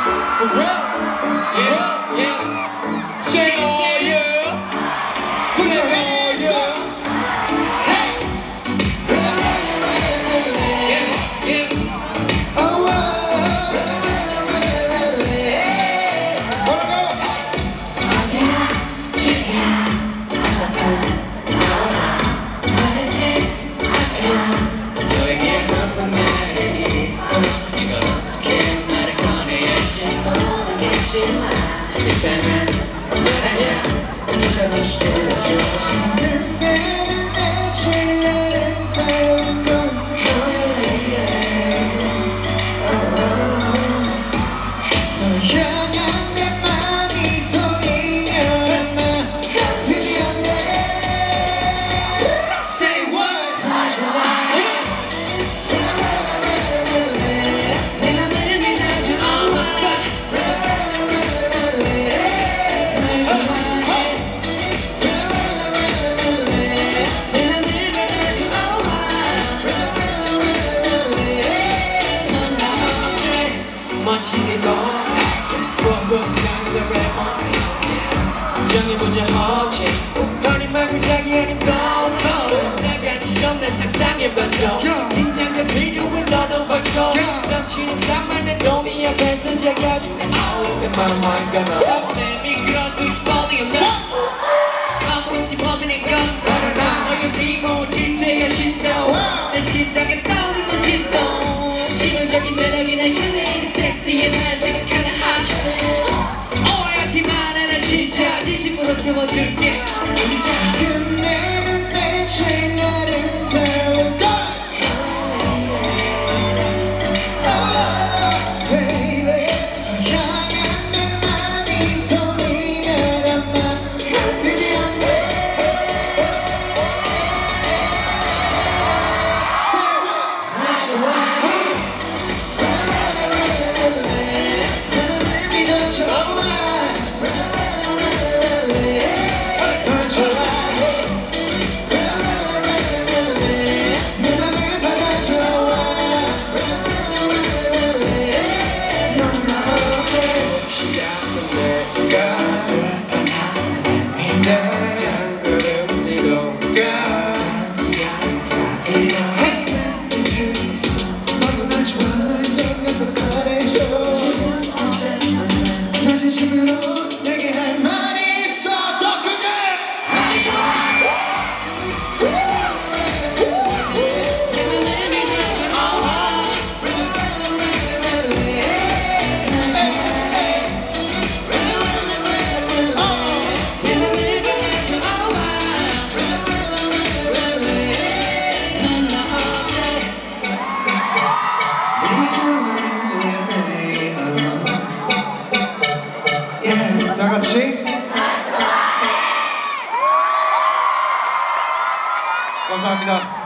For real? Yeah, yeah. Say oh yeah. Put your hands up. Hey. Yeah, yeah. Oh, wanna go? 너에게 나쁜 말이 있어. 이걸 어떻게 말을 꺼내야 할지 모르겠지만 이상한 건 아니야. 네가 다시 들려줘. 지금 나는 내 제일 아름다운 건 너야 lady. 너 향한 내 맘이 떨리면 아마 미안해. Say what? 날 좋아해. 내 맘을 믿어줘. Oh my God. 날 좋아해. 내 맘을 믿어줘. Oh my. 넌 나 없이 멋지고 부어부어서 강설해 정해보자 어제 너니 말고 자기 아닌 너로 나같이 좀 내 상상해봤어 긴장된 비디오를 너도 봤고 넘치는 산만한 놈이 앞에서 자겨줄게 내 맘만 가나 내 미끄러운 볼륨 아무렇지 범인의 건 너의 비모질 때야 신동 내 심장에 떠오르는 진동 실용적인 매력이 날 killing 섹시해 날 생각하는 진심으로 채워줄게. 지금 나는 내 제일 아름다운 걸. Oh baby. 향한 내 맘이 떨리면 아마 미안해. 날 좋아해. 너를 믿어줘. 다 같이 감사합니다.